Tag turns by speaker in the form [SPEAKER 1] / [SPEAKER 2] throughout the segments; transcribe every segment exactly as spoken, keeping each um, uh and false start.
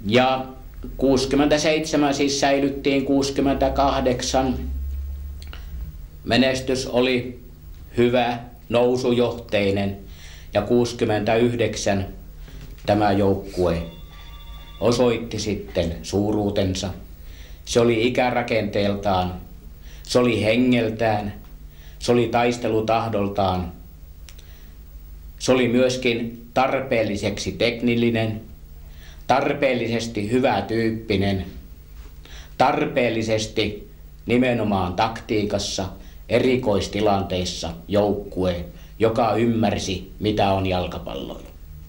[SPEAKER 1] Ja kuusikymmentäseitsemän siis säilyttiin kuusikymmentäkahdeksan. Menestys oli hyvä, nousujohteinen, ja kuusikymmentäyhdeksän tämä joukkue osoitti sitten suuruutensa. Se oli ikärakenteeltaan, se oli hengeltään, se oli taistelutahdoltaan, se oli myöskin tarpeelliseksi teknillinen, tarpeellisesti hyvätyyppinen, tarpeellisesti nimenomaan taktiikassa, erikoistilanteissa joukkue, joka ymmärsi, mitä on jalkapalloilu.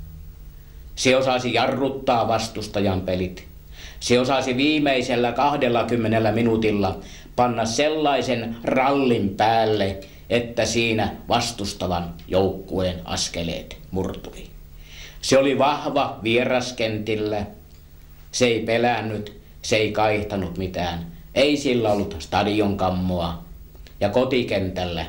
[SPEAKER 1] Se osasi jarruttaa vastustajan pelit. Se osasi viimeisellä kahdellakymmenellä minuutilla panna sellaisen rallin päälle, että siinä vastustavan joukkueen askeleet murtui. Se oli vahva vieraskentillä. Se ei pelännyt, se ei kaihtanut mitään. Ei sillä ollut stadionkammoa. Ja kotikentällä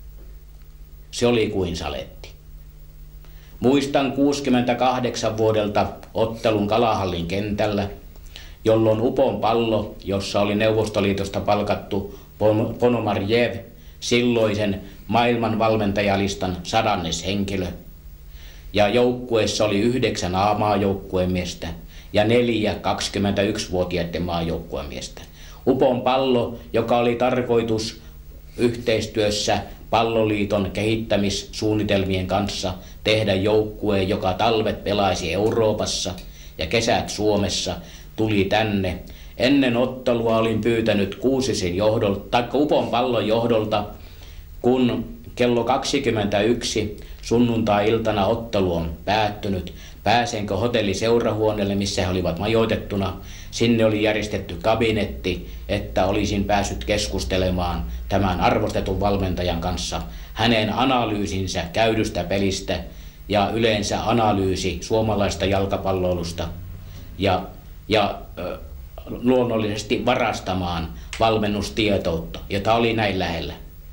[SPEAKER 1] se oli kuin saletti. Muistan kuusikymmentäkahdeksan vuodelta ottelun Kalahallin kentällä, jolloin Upon Pallo, jossa oli Neuvostoliitosta palkattu Ponomarjev, silloisen maailman valmentajalistan sadannes henkilö. Ja joukkueessa oli yhdeksän A-maajoukkuemiestä ja neljä kaksikymmentäyksivuotiaiden maajoukkuemiestä. Upon Pallo, joka oli tarkoitus yhteistyössä Palloliiton kehittämissuunnitelmien kanssa tehdä joukkueen, joka talvet pelaisi Euroopassa ja kesät Suomessa, tuli tänne. Ennen ottelua olin pyytänyt Kuusisin johdolta, tai Upon Pallon johdolta, kun kello kaksikymmentäyksi sunnuntai-iltana ottelu on päättynyt, pääsenkö hotelliseurahuoneelle, missä he olivat majoitettuna. Sinne oli järjestetty kabinetti, että olisin päässyt keskustelemaan tämän arvostetun valmentajan kanssa hänen analyysinsä käydystä pelistä ja yleensä analyysi suomalaista jalkapalloilusta ja, ja äh, luonnollisesti varastamaan valmennustietoutta, jota oli näin lähellä.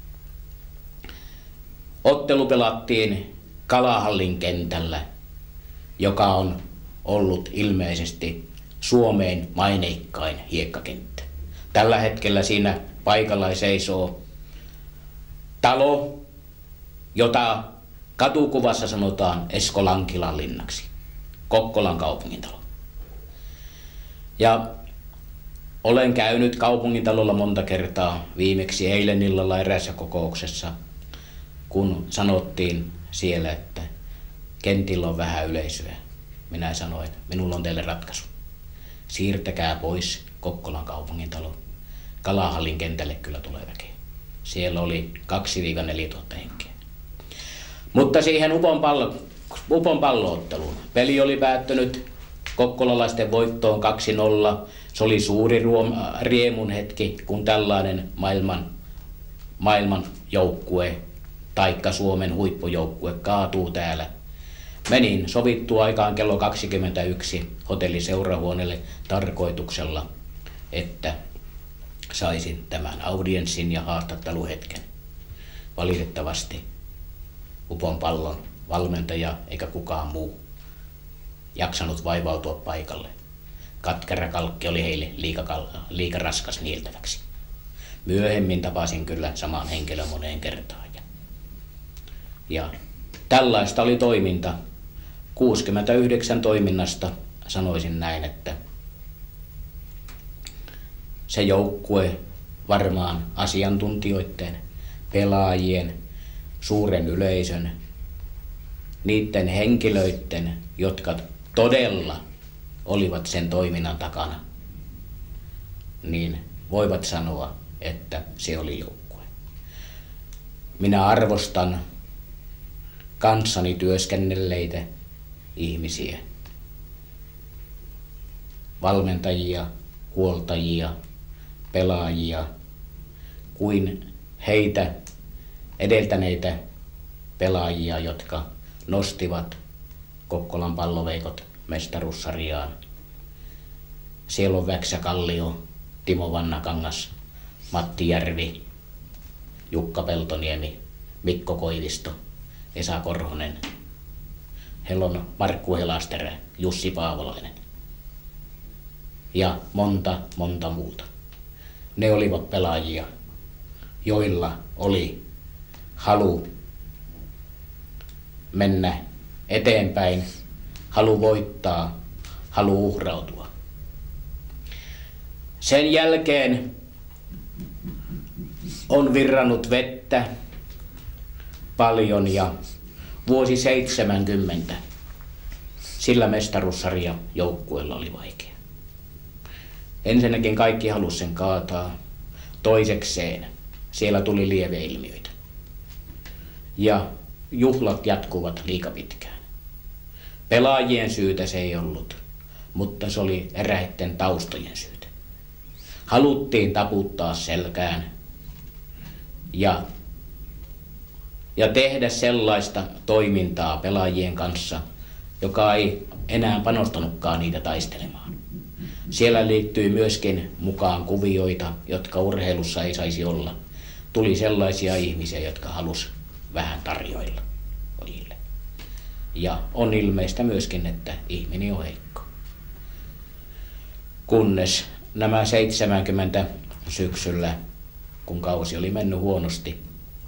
[SPEAKER 1] Ottelu pelattiin Kalahallin kentällä, joka on ollut ilmeisesti Suomeen maineikkain hiekkakenttä. Tällä hetkellä siinä paikalla seisoo talo, jota katukuvassa sanotaan Esko Lankilan linnaksi, Kokkolan kaupungintalo. Ja olen käynyt kaupungintalolla monta kertaa, viimeksi eilen illalla eräässä kokouksessa, kun sanottiin siellä, että kentillä on vähän yleisöä. Minä sanoin, että minulla on teille ratkaisu. Siirtäkää pois Kokkolan kaupungintalo. Kalahallin kentälle kyllä tulee väkeä. Siellä oli kaksi neljä tuhatta henkeä. Mutta siihen Upon, pallo, Upon pallootteluun. Peli oli päättynyt kokkolalaisten voittoon kaksi nolla. Se oli suuri ruom, riemun hetki, kun tällainen maailman, maailman joukkue, taikka Suomen huippujoukkue kaatuu täällä. Menin sovittua aikaan kello kaksikymmentäyksi hotelliseurahuoneelle tarkoituksella, että saisin tämän audienssin ja haastatteluhetken. Valitettavasti Upon Pallon valmentaja eikä kukaan muu jaksanut vaivautua paikalle. Katkera kalkki oli heille liika, liika raskas nieltäväksi. Myöhemmin tapasin kyllä saman henkilön moneen kertaan. Ja, ja tällaista oli toiminta. kuusikymmentäyhdeksän toiminnasta sanoisin näin, että se joukkue varmaan asiantuntijoiden, pelaajien, suuren yleisön, niiden henkilöiden, jotka todella olivat sen toiminnan takana, niin voivat sanoa, että se oli joukkue. Minä arvostan kanssani työskennelleitä ihmisiä, valmentajia, huoltajia, pelaajia, kuin heitä edeltäneitä pelaajia, jotka nostivat Kokkolan Palloveikot mestaruussarjaan. Siellä on Väksä Kallio, Timo Vannakangas, Matti Järvi, Jukka Peltoniemi, Mikko Koivisto, Esa Korhonen. Heillä on Markku Helasterä, Jussi Paavolainen. ja monta, monta muuta. Ne olivat pelaajia, joilla oli halu mennä eteenpäin, halu voittaa, halu uhrautua. Sen jälkeen on virrannut vettä paljon ja vuosi seitsemänkymmentä sillä mestaruussarja joukkueella oli vaikea. Ensinnäkin kaikki halusi sen kaataa. Toisekseen siellä tuli lieveilmiöitä. Ja juhlat jatkuvat liika pitkään. Pelaajien syytä se ei ollut, mutta se oli eräitten taustojen syytä. Haluttiin taputtaa selkään ja, ja tehdä sellaista toimintaa pelaajien kanssa, joka ei enää panostanutkaan niitä taistelemaan. Siellä liittyy myöskin mukaan kuvioita, jotka urheilussa ei saisi olla. Tuli sellaisia ihmisiä, jotka halus vähän tarjoilla pojille. Ja on ilmeistä myöskin, että ihminen on heikko. Kunnes nämä seitsemänkymmentä syksyllä, kun kausi oli mennyt huonosti,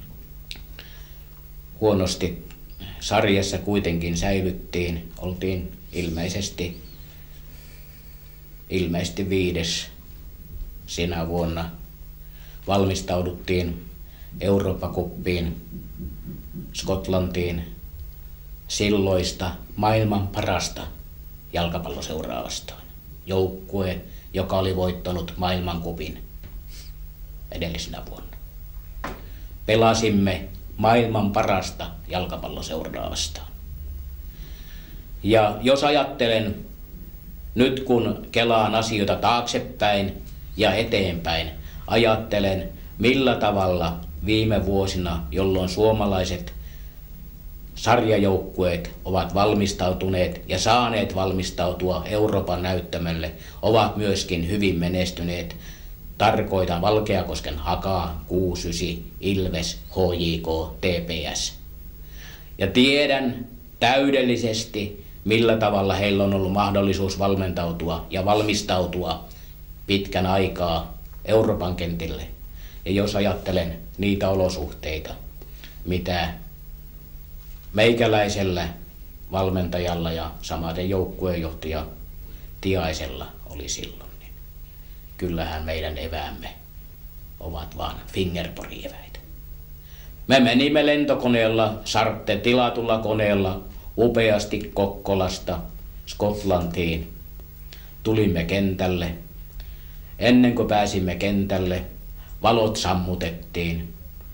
[SPEAKER 1] huonosti sarjassa kuitenkin säilyttiin, oltiin ilmeisesti, ilmeisesti viides sinä vuonna. Valmistauduttiin Eurooppa-kuppiin, Skotlantiin, silloista maailman parasta jalkapalloseuraa vastaan. Joukkue, joka oli voittanut maailmankupin edellisenä vuonna. Pelasimme maailman parasta jalkapalloseuraa vastaan. Ja jos ajattelen nyt, kun kelaan asioita taaksepäin ja eteenpäin, ajattelen millä tavalla viime vuosina, jolloin suomalaiset sarjajoukkueet ovat valmistautuneet ja saaneet valmistautua Euroopan näyttämölle, ovat myöskin hyvin menestyneet. Tarkoitan Valkeakosken Hakaa, kuusikymmentäyhdeksän, Ilves, H J K, T P S. Ja tiedän täydellisesti, millä tavalla heillä on ollut mahdollisuus valmentautua ja valmistautua pitkän aikaa Euroopan kentille. Ja jos ajattelen niitä olosuhteita, mitä meikäläisellä valmentajalla ja samaten joukkueenjohtaja Tiaisella oli silloin, niin kyllähän meidän eväämme ovat vaan fingerpori-eväitä. Me menimme lentokoneella, Sarte tilatulla koneella, upeasti Kokkolasta Skotlantiin. Tulimme kentälle. Ennen kuin pääsimme kentälle, valot sammutettiin.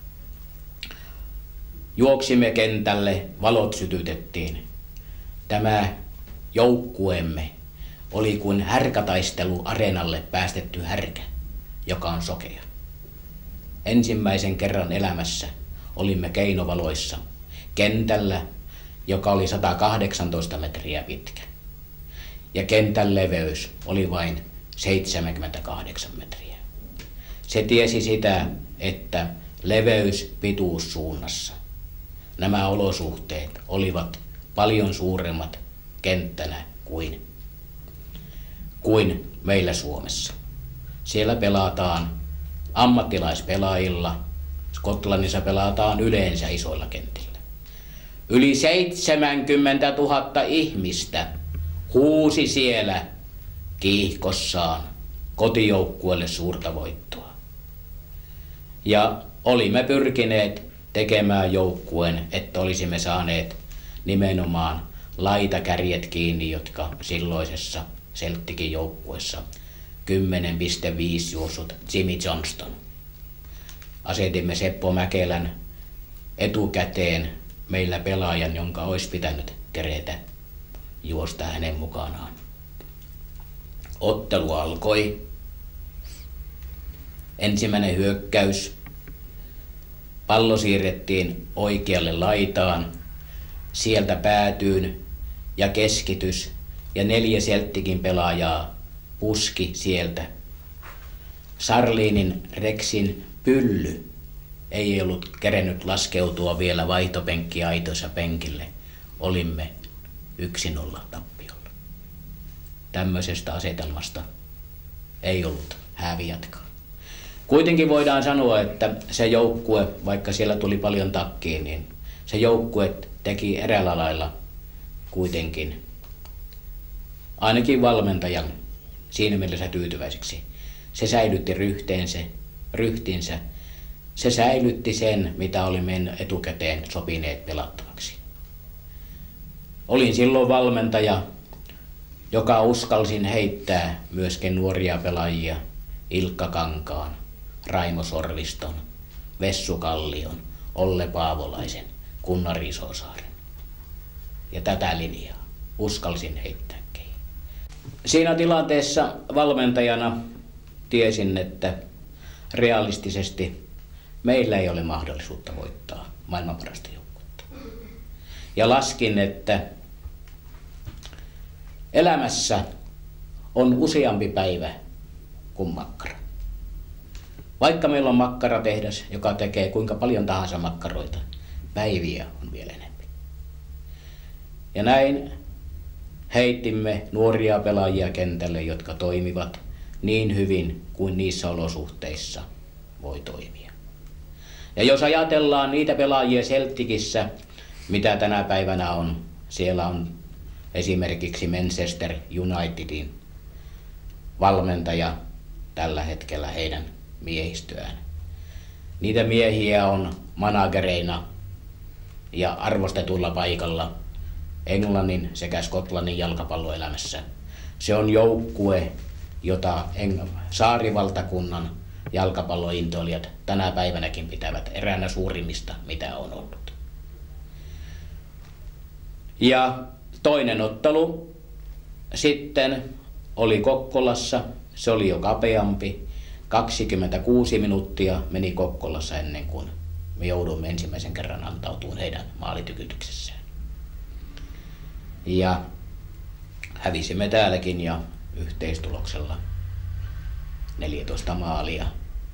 [SPEAKER 1] Juoksimme kentälle, valot sytytettiin. Tämä joukkueemme oli kuin härkätaistelu areenalle päästetty härkä, joka on sokea. Ensimmäisen kerran elämässä olimme keinovaloissa kentällä, joka oli sata kahdeksantoista metriä pitkä. Ja kentän leveys oli vain seitsemänkymmentäkahdeksan metriä. Se tiesi sitä, että leveys pituussuunnassa. Nämä olosuhteet olivat paljon suuremmat kenttänä kuin, kuin meillä Suomessa. Siellä pelataan ammattilaispelaajilla, Skotlannissa pelataan yleensä isoilla kentillä. Yli seitsemänkymmentätuhatta ihmistä huusi siellä kiihkossaan kotijoukkueelle suurta voittoa. Ja olimme pyrkineet tekemään joukkueen, että olisimme saaneet nimenomaan laitakärjet kiinni, jotka silloisessa Celticin joukkueessa kymmenen pilkku viisi juossut Jimmy Johnston. Asetimme Seppo Mäkelän etukäteen meillä pelaajan, jonka olisi pitänyt keretä juosta hänen mukanaan. Ottelu alkoi. Ensimmäinen hyökkäys. Pallo siirrettiin oikealle laitaan, sieltä päätyyn ja keskitys ja neljä Celticin pelaajaa puski sieltä. Sarliinin Rexin pylly ei ollut kerennyt laskeutua vielä vaihtopenkkiaitoissa penkille. Olimme yksi nolla tappiolla. Tämmöisestä asetelmasta ei ollut häviätkään. Kuitenkin voidaan sanoa, että se joukkue, vaikka siellä tuli paljon takkiin, niin se joukkue teki eräällä lailla kuitenkin ainakin valmentajan siinä mielessä tyytyväiseksi. Se säilytti ryhteensä, ryhtinsä. Se säilytti sen, mitä olimme etukäteen sopineet pelattavaksi. Olin silloin valmentaja, joka uskalsin heittää myöskin nuoria pelaajia Ilkka Kankaan, Raimo Sorviston, Vessu Kallion, Olle Paavolaisen, Gunnar Isosaaren. Ja tätä linjaa uskalsin heittää keihin. Siinä tilanteessa valmentajana tiesin, että realistisesti meillä ei ole mahdollisuutta voittaa maailman parasta joukkuetta. Ja laskin, että elämässä on useampi päivä kuin makkara. Vaikka meillä on makkaratehdas, joka tekee kuinka paljon tahansa makkaroita, päiviä on vielä enemmän. Ja näin heittimme nuoria pelaajia kentälle, jotka toimivat niin hyvin kuin niissä olosuhteissa voi toimia. Ja jos ajatellaan niitä pelaajia Celticissa, mitä tänä päivänä on, siellä on esimerkiksi Manchester Unitedin valmentaja tällä hetkellä heidän miehistöään. Niitä miehiä on managereina ja arvostetulla paikalla Englannin sekä Skotlannin jalkapalloelämässä. Se on joukkue, jota saarivaltakunnan jalkapallointoilijat tänä päivänäkin pitävät eräänä suurimmista, mitä on ollut. Ja toinen ottelu sitten oli Kokkolassa, se oli jo kapeampi. kaksikymmentäkuusi minuuttia meni Kokkolassa ennen kuin me joudumme ensimmäisen kerran antautumaan heidän maalitykytyksessään. Ja hävisimme täälläkin ja yhteistuloksella neljätoista maalia.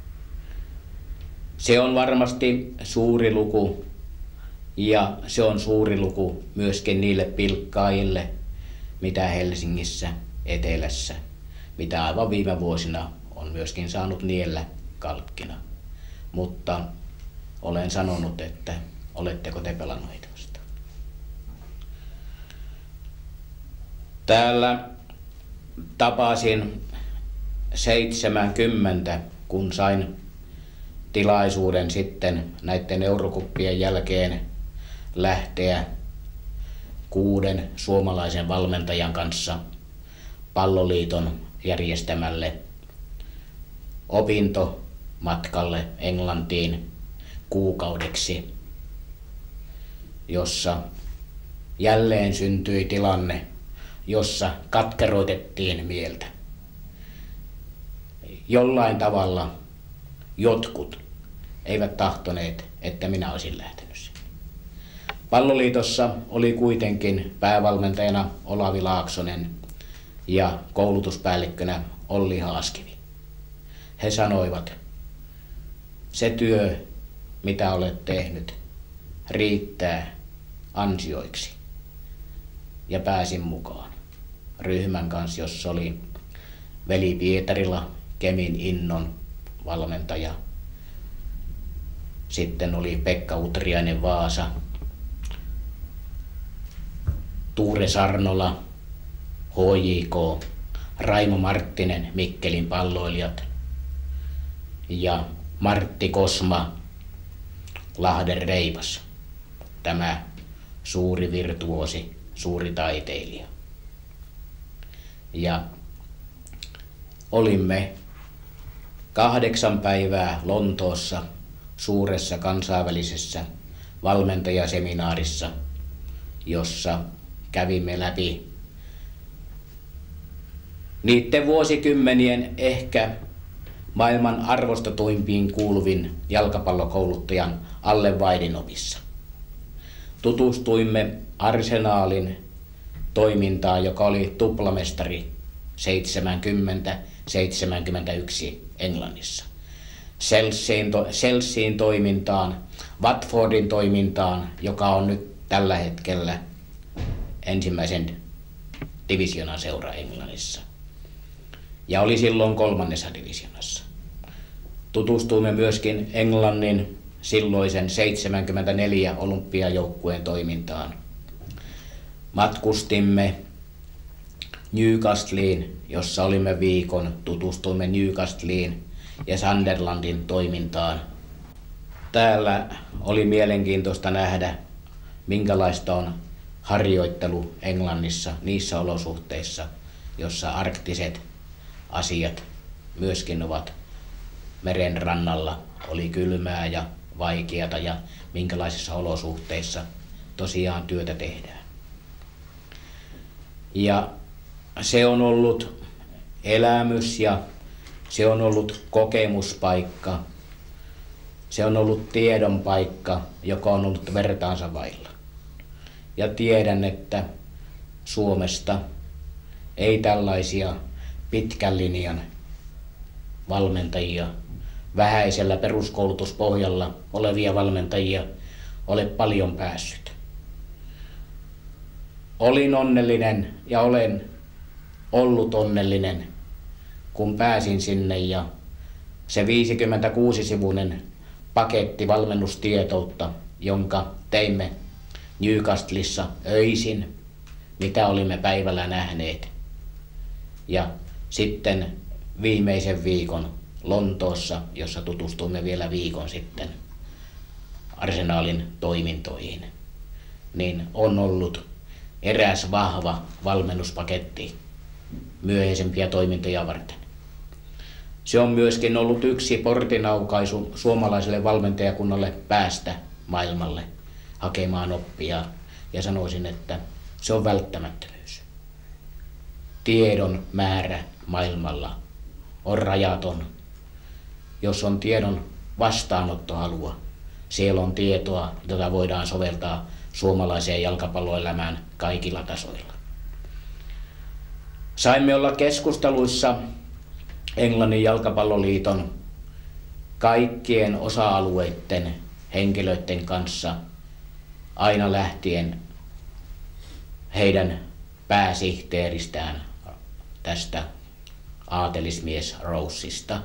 [SPEAKER 1] Se on varmasti suuri luku ja se on suuri luku myöskin niille pilkkaajille, mitä Helsingissä, etelässä, mitä aivan viime vuosina on myöskin saanut niellä kalkkina. Mutta olen sanonut, että oletteko te pelannut heitä vastaan. Täällä tapasin seitsemänkymmentä, kun sain tilaisuuden sitten näiden eurokuppien jälkeen lähteä kuuden suomalaisen valmentajan kanssa Palloliiton järjestämälle opintomatkalle Englantiin kuukaudeksi, jossa jälleen syntyi tilanne, jossa katkeroitettiin mieltä. Jollain tavalla jotkut eivät tahtoneet, että minä olisin lähtenyt sinne. Palloliitossa oli kuitenkin päävalmentajana Olavi Laaksonen ja koulutuspäällikkönä Olli Haaskivi. He sanoivat, se työ, mitä olet tehnyt, riittää ansioiksi. Ja pääsin mukaan ryhmän kanssa, jossa oli Veli Pietarila, Kemin Innon valmentaja. Sitten oli Pekka Utriainen Vaasa, Tuure Sarnola, H J K, Raimo Marttinen, Mikkelin Palloilijat ja Martti Kosma, Lahden Reipas, tämä suuri virtuosi, suuri taiteilija. Ja olimme kahdeksan päivää Lontoossa suuressa kansainvälisessä valmentajaseminaarissa, jossa kävimme läpi niiden vuosikymmenien ehkä maailman arvostetuimpiin kuuluvin jalkapallokouluttajan Alle Vaidinopissa. Tutustuimme Arsenaalin toimintaan, joka oli tuplamestari seitsemänkymmentä seitsemänkymmentäyksi Englannissa. Chelsean, to, Chelsean toimintaan, Watfordin toimintaan, joka on nyt tällä hetkellä ensimmäisen divisioonan seura Englannissa. ja oli silloin kolmannessa divisionassa. Tutustuimme myöskin Englannin silloisen seitsemänkymmentäneljä olympiajoukkueen toimintaan. Matkustimme Newcastleen, jossa olimme viikon, tutustuimme Newcastleen ja Sunderlandin toimintaan. Täällä oli mielenkiintoista nähdä, minkälaista on harjoittelu Englannissa niissä olosuhteissa, jossa arktiset asiat myöskin ovat meren rannalla. Oli kylmää ja vaikeata ja minkälaisissa olosuhteissa tosiaan työtä tehdään. Ja se on ollut elämys ja se on ollut kokemuspaikka. Se on ollut tiedon paikka, joka on ollut vertaansa vailla. Ja tiedän, että Suomesta ei tällaisia pitkän linjan valmentajia, vähäisellä peruskoulutuspohjalla olevia valmentajia ole paljon päässyt. Olin onnellinen ja olen ollut onnellinen, kun pääsin sinne ja se viisikymmentäkuusi-sivuinen paketti valmennustietoutta, jonka teimme Newcastlessa öisin, mitä olimme päivällä nähneet. Ja sitten viimeisen viikon Lontoossa, jossa tutustuimme vielä viikon sitten Arsenalin toimintoihin, niin on ollut eräs vahva valmennuspaketti myöhäisempiä toimintoja varten. Se on myöskin ollut yksi portinaukaisu suomalaiselle valmentajakunnalle päästä maailmalle hakemaan oppia, ja sanoisin, että se on välttämättömyys. Tiedon määrä maailmalla on rajaton. Jos on tiedon vastaanottohalua, siellä on tietoa, jota voidaan soveltaa suomalaiseen jalkapalloelämään kaikilla tasoilla. Saimme olla keskusteluissa Englannin jalkapalloliiton kaikkien osa-alueiden henkilöiden kanssa aina lähtien heidän pääsihteeristään tästä aatelismies Rosesta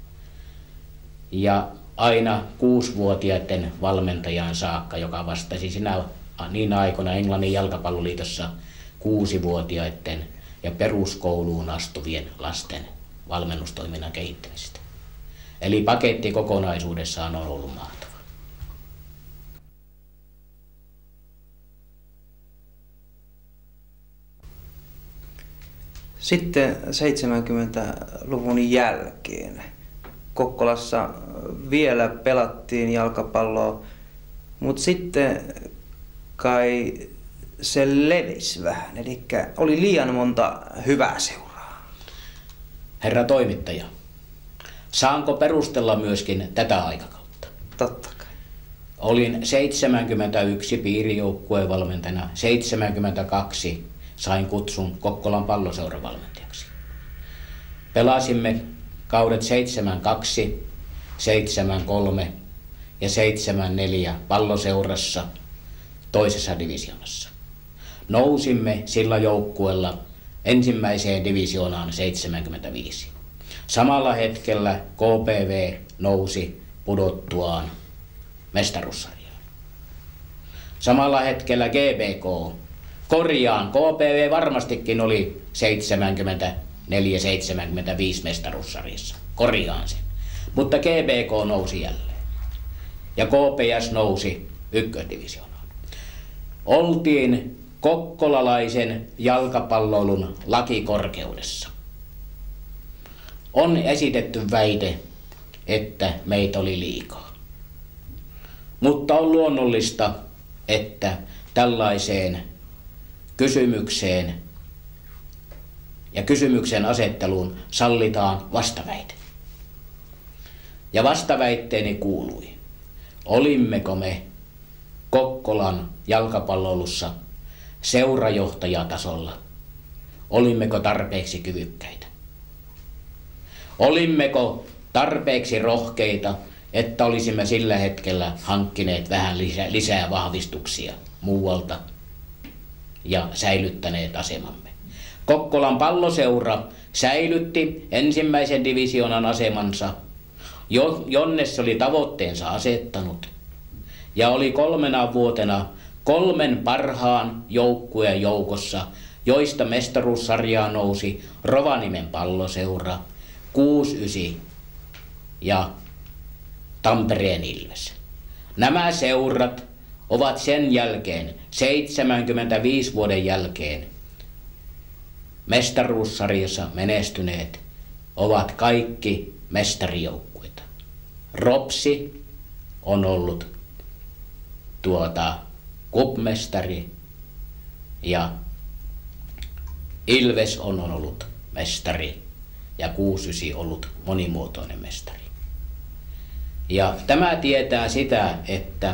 [SPEAKER 1] ja aina kuusivuotiaiden valmentajan saakka, joka vastasi sinä niin aikoina Englannin jalkapalloliitossa kuusivuotiaiden ja peruskouluun astuvien lasten valmennustoiminnan kehittämistä. Eli paketti kokonaisuudessaan on ollut mahtava.
[SPEAKER 2] Sitten seitsemänkymmentäluvun jälkeen Kokkolassa vielä pelattiin jalkapalloa, mutta sitten kai se levisi vähän, eli oli liian monta hyvää seuraa.
[SPEAKER 1] Herra toimittaja, saanko perustella myöskin tätä aikakautta?
[SPEAKER 2] Totta kai.
[SPEAKER 1] Olin seitsemänkymmentäyksi piirijoukkueen valmentajana, seitsemänkymmentäkaksi sain kutsun Kokkolan palloseuravalmentajaksi. Pelasimme kaudet seitsemänkymmentäkaksi, seitsemänkymmentäkolme ja seitsemänkymmentäneljä palloseurassa toisessa divisionassa. Nousimme sillä joukkueella ensimmäiseen divisioonaan seitsemänkymmentäviisi. Samalla hetkellä K P V nousi pudottuaan mestaruussarjaan. Samalla hetkellä G B K, korjaan, K P V varmastikin oli seitsemänkymmentäneljä seitsemänkymmentäviisi mestaruussarjassa, korjaan sen. Mutta G B K nousi jälleen ja K P S nousi ykkösdivisioonaan. Oltiin kokkolalaisen jalkapalloilun lakikorkeudessa. On esitetty väite, että meitä oli liikaa. Mutta on luonnollista, että tällaiseen kysymykseen ja kysymyksen asetteluun sallitaan vastaväite. Ja vastaväitteeni kuului, olimmeko me Kokkolan jalkapalloilussa seurajohtajatasolla, olimmeko tarpeeksi kyvykkäitä? Olimmeko tarpeeksi rohkeita, että olisimme sillä hetkellä hankkineet vähän lisää, lisää vahvistuksia muualta ja säilyttäneet asemamme? Kokkolan palloseura säilytti ensimmäisen divisioonan asemansa, jonne se oli tavoitteensa asettanut, ja oli kolmena vuotena kolmen parhaan joukkueen joukossa, joista mestaruussarjaa nousi Rovaniemen Palloseura, kuusi yhdeksän ja Tampereen Ilves. Nämä seurat ovat sen jälkeen, seitsemänkymmentäviisi vuoden jälkeen, mestaruussarjassa menestyneet, ovat kaikki mestarijoukkueita. Ropsi on ollut tuota cupmestari ja Ilves on ollut mestari ja kuusi yhdeksän ollut monimuotoinen mestari. Ja tämä tietää sitä, että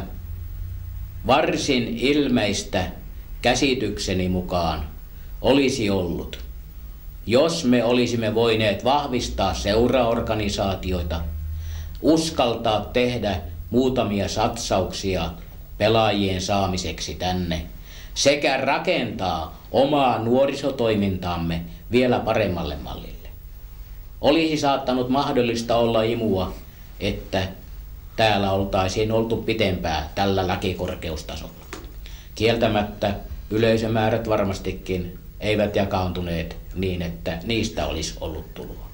[SPEAKER 1] varsin ilmeistä käsitykseni mukaan olisi ollut, jos me olisimme voineet vahvistaa seuraorganisaatioita, uskaltaa tehdä muutamia satsauksia pelaajien saamiseksi tänne sekä rakentaa omaa nuorisotoimintaamme vielä paremmalle mallille. Olisi saattanut mahdollista olla imua, että täällä oltaisiin oltu pitempään tällä lakikorkeustasolla. Kieltämättä yleisömäärät varmastikin eivät jakaantuneet niin, että niistä olisi ollut tuloa.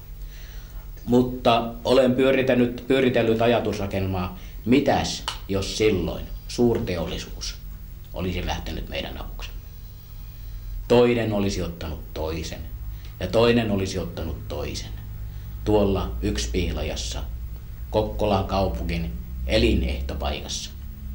[SPEAKER 1] Mutta olen pyöritänyt, pyöritellyt ajatusrakennelmaa, mitäs jos silloin suurteollisuus olisi lähtenyt meidän avuksemme. Toinen olisi ottanut toisen ja toinen olisi ottanut toisen. Tuolla Yksipihlajassa, Kokkolan kaupungin elinehtopaikassa.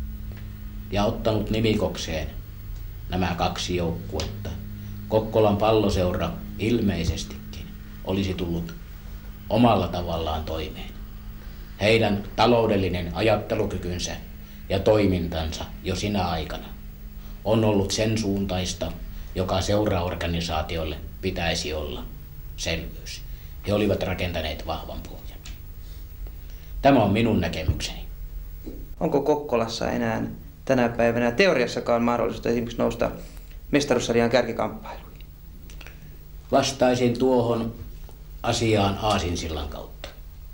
[SPEAKER 1] Ja ottanut nimikokseen nämä kaksi joukkuetta. Kokkolan Palloseura ilmeisestikin olisi tullut omalla tavallaan toimeen. Heidän taloudellinen ajattelukykynsä ja toimintansa jo sinä aikana on ollut sen suuntaista, joka seuraorganisaatiolle pitäisi olla selvyys. He olivat rakentaneet vahvan pohjan. Tämä on minun näkemykseni.
[SPEAKER 2] Onko Kokkolassa enää tänä päivänä teoriassakaan mahdollisuutta esimerkiksi nousta mestaruussarjan kärkikamppailuun?
[SPEAKER 1] Vastaisin tuohon asiaan aasinsillan kautta.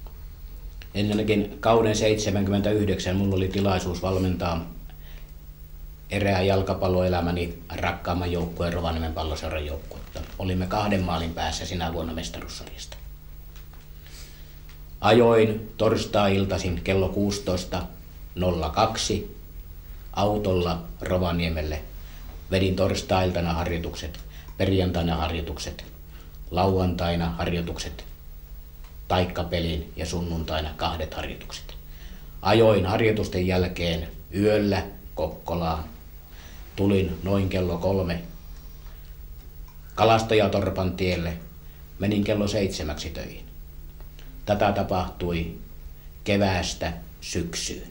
[SPEAKER 1] Ennenkin kauden seitsemänkymmentäyhdeksän minulla oli tilaisuus valmentaa erään jalkapalloelämäni rakkaamman joukkueen Rovaniemen Palloseuran joukkuetta. Olimme kahden maalin päässä sinä vuonna mestaruussarjasta. Ajoin torstai-iltaisin kello kuusitoista nolla kaksi autolla Rovaniemelle. Vedin torstai-iltana harjoitukset, perjantaina harjoitukset, lauantaina harjoitukset, taikkapelin ja sunnuntaina kahdet harjoitukset. Ajoin harjoitusten jälkeen yöllä Kokkolaan. Tulin noin kello kolme Kalastajatorpan tielle. Menin kello seitsemäksi töihin. Tätä tapahtui keväästä syksyyn.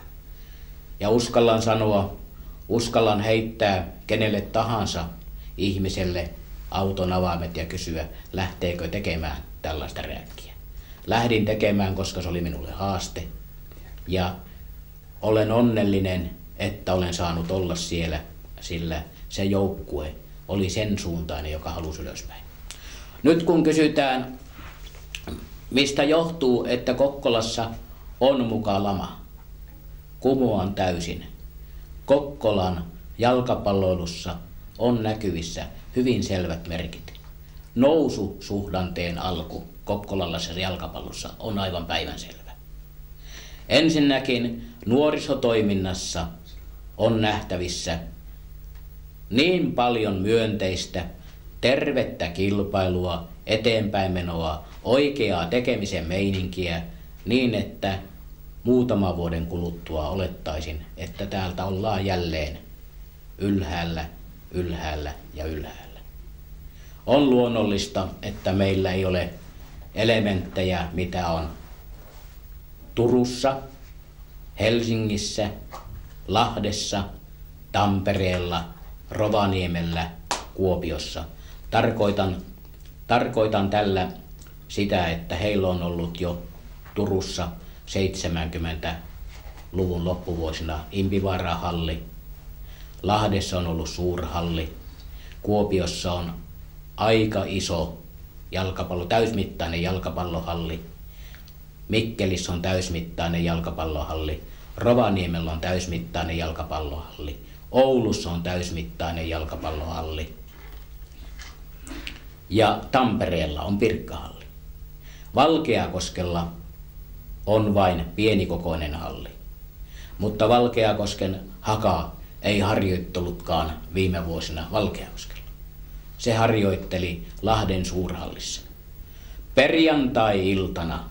[SPEAKER 1] Ja uskallan sanoa, uskallan heittää kenelle tahansa ihmiselle auton avaimet ja kysyä, lähteekö tekemään tällaista rääkkiä. Lähdin tekemään, koska se oli minulle haaste. Ja olen onnellinen, että olen saanut olla siellä, sillä se joukkue oli sen suuntainen, joka halusi ylöspäin. Nyt kun kysytään, mistä johtuu, että Kokkolassa on muka lama, kumoan täysin. Kokkolan jalkapalloilussa on näkyvissä hyvin selvät merkit. Noususuhdanteen alku kokkolalaisessa jalkapallossa on aivan päivänselvä. Ensinnäkin nuorisotoiminnassa on nähtävissä niin paljon myönteistä, tervettä kilpailua, eteenpäin menoa, oikeaa tekemisen meininkiä, niin että muutaman vuoden kuluttua olettaisin, että täältä ollaan jälleen ylhäällä, ylhäällä ja ylhäällä. On luonnollista, että meillä ei ole elementtejä, mitä on Turussa, Helsingissä, Lahdessa, Tampereella, Rovaniemellä, Kuopiossa. Tarkoitan, tarkoitan tällä sitä, että heillä on ollut jo Turussa seitsemänkymmentäluvun loppuvuosina Impivaara-halli. Lahdessa on ollut suurhalli. Kuopiossa on aika iso jalkapallo, täysmittainen jalkapallohalli. Mikkelissä on täysmittainen jalkapallohalli. Rovaniemellä on täysmittainen jalkapallohalli. Oulussa on täysmittainen jalkapallohalli. Ja Tampereella on Pirkkahalli. Valkeakoskella on vain pienikokoinen halli. Mutta Valkeakosken Haka ei harjoittelutkaan viime vuosina Valkeakoskella. Se harjoitteli Lahden suurhallissa. Perjantai-iltana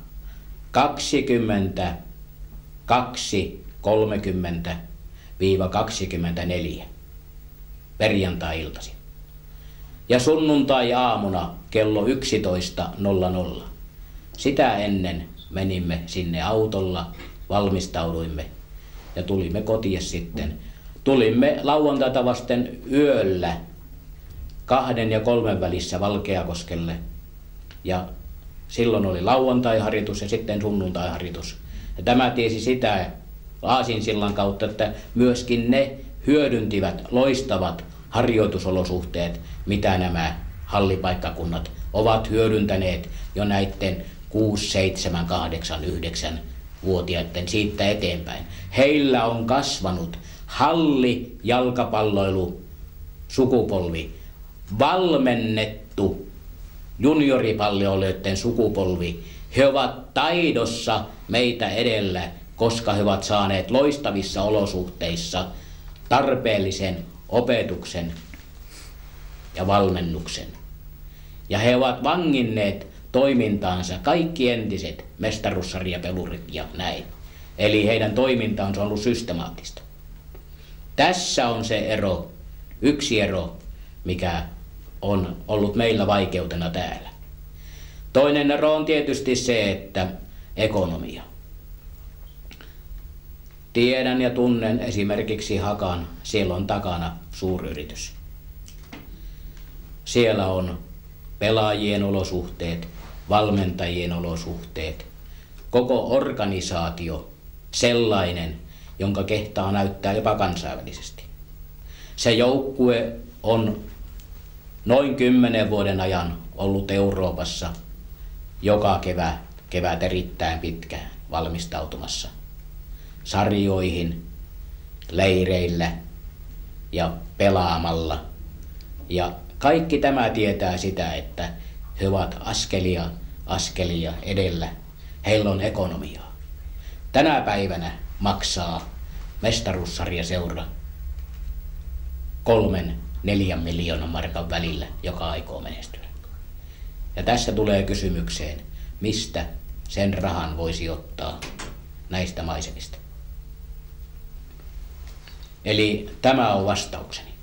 [SPEAKER 1] kaksikymmentäkaksi kolmekymmentä kaksikymmentäneljä perjantai-iltaisin. Ja sunnuntai-aamuna kello yksitoista nolla nolla. Sitä ennen menimme sinne autolla, valmistauduimme ja tulimme kotiin sitten. Tulimme lauantaita vasten yöllä kahden ja kolmen välissä Valkeakoskelle ja silloin oli lauantai-harjoitus ja sitten sunnuntai-harjoitus. Ja tämä tiesi sitä aasinsillan kautta, että myöskin ne hyödyntivät loistavat harjoitusolosuhteet, mitä nämä hallipaikkakunnat ovat hyödyntäneet jo näiden kuusi, seitsemän, kahdeksan, yhdeksän vuotiaiden siitä eteenpäin. Heillä on kasvanut halli jalkapalloilu sukupolvi, valmennettu junioripalloilijoiden sukupolvi. He ovat taidossa meitä edellä, koska he ovat saaneet loistavissa olosuhteissa tarpeellisen opetuksen ja valmennuksen. Ja he ovat vanginneet toimintaansa kaikki entiset mestaruussarjapelurit ja näin. Eli heidän toimintaansa on ollut systemaattista. Tässä on se ero, yksi ero, mikä on ollut meillä vaikeutena täällä. Toinen ero on tietysti se, että ekonomia. Tiedän ja tunnen esimerkiksi Hakan, siellä on takana suuryritys. Siellä on pelaajien olosuhteet, valmentajien olosuhteet, koko organisaatio sellainen, jonka kehtaa näyttää jopa kansainvälisesti. Se joukkue on noin kymmenen vuoden ajan ollut Euroopassa joka kevät, kevät erittäin pitkään valmistautumassa sarjoihin, leireillä ja pelaamalla. Ja kaikki tämä tietää sitä, että he ovat askelia, askelia edellä. Heillä on ekonomiaa. Tänä päivänä maksaa mestaruussarjaseura kolmen, neljän miljoonan markan välillä, joka aikoo menestyä. Ja tässä tulee kysymykseen, mistä sen rahan voisi ottaa näistä maisemista. Eli tämä on vastaukseni.